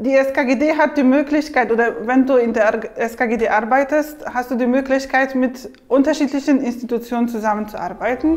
Die SKGD hat die Möglichkeit, oder wenn du in der SKGD arbeitest, hast du die Möglichkeit, mit unterschiedlichen Institutionen zusammenzuarbeiten.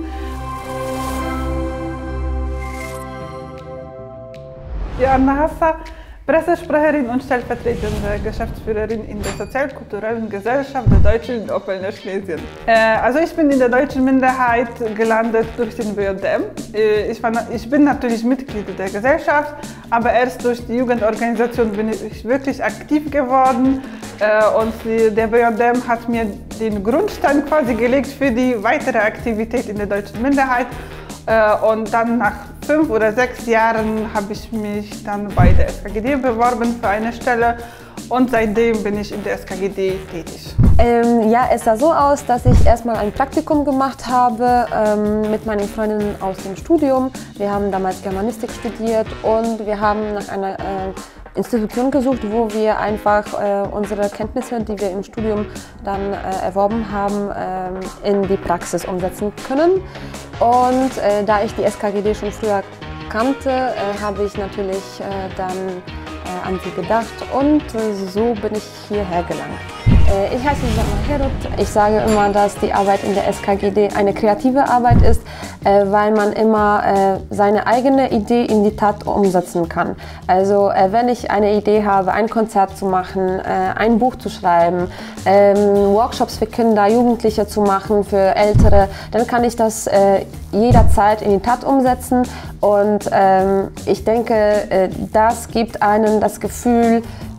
Joanna Hassa, Pressesprecherin und stellvertretende Geschäftsführerin in der sozial-kulturellen Gesellschaft der Deutschen in Oppelner-Schlesien. Also ich bin in der deutschen Minderheit gelandet durch den BJM. Ich bin natürlich Mitglied der Gesellschaft, aber erst durch die Jugendorganisation bin ich wirklich aktiv geworden. Und der BJM hat mir den Grundstein quasi gelegt für die weitere Aktivität in der deutschen Minderheit. Und dann nach 5 oder 6 Jahren habe ich mich dann bei der SKGD beworben für eine Stelle und seitdem bin ich in der SKGD tätig. Ja, es sah so aus, dass ich erstmal ein Praktikum gemacht habe mit meinen Freundinnen aus dem Studium. Wir haben damals Germanistik studiert und wir haben nach einer Institution gesucht, wo wir einfach unsere Kenntnisse, die wir im Studium dann erworben haben, in die Praxis umsetzen können. Und da ich die SKGD schon früher kannte, habe ich natürlich dann an sie gedacht und so bin ich hierher gelangt. Ich heiße Joanna Herod. Ich sage immer, dass die Arbeit in der SKGD eine kreative Arbeit ist, weil man immer seine eigene Idee in die Tat umsetzen kann. Also wenn ich eine Idee habe, ein Konzert zu machen, ein Buch zu schreiben, Workshops für Kinder, Jugendliche zu machen, für Ältere, dann kann ich das jederzeit in die Tat umsetzen und ich denke, das gibt einem das Gefühl,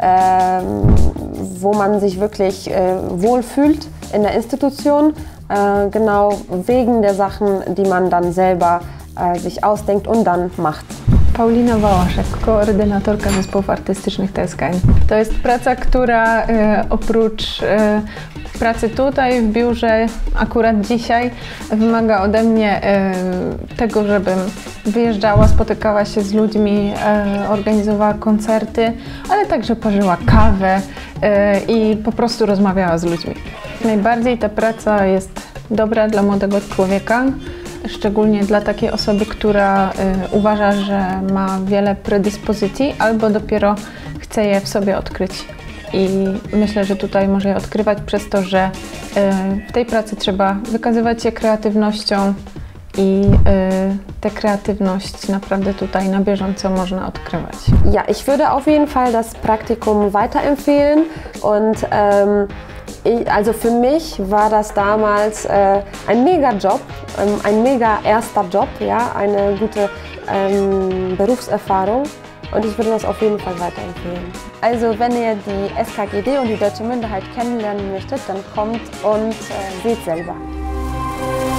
wo man sich wirklich wohlfühlt in der Institution, genau wegen der Sachen, die man dann selber sich ausdenkt und dann macht. Paulina Wałaszek, koordynatorka zespołów artystycznych TSKN. To jest praca, która oprócz pracy tutaj w biurze akurat dzisiaj wymaga ode mnie tego, żebym wyjeżdżała, spotykała się z ludźmi, organizowała koncerty, ale także parzyła kawę i po prostu rozmawiała z ludźmi. Najbardziej ta praca jest dobra dla młodego człowieka, szczególnie dla takiej osoby, która uważa, że ma wiele predyspozycji albo dopiero chce je w sobie odkryć. I myślę, że tutaj może je odkrywać przez to, że w tej pracy trzeba wykazywać się kreatywnością i tę kreatywność naprawdę tutaj na bieżąco można odkrywać. Ja, ich würde auf jeden Fall das Praktikum weiterempfehlen und also für mich war das damals ein mega Job, ein mega erster Job, ja, eine gute Berufserfahrung. Und ich würde das auf jeden Fall weiterempfehlen. Also wenn ihr die SKGD und die deutsche Minderheit kennenlernen möchtet, dann kommt und seht selber.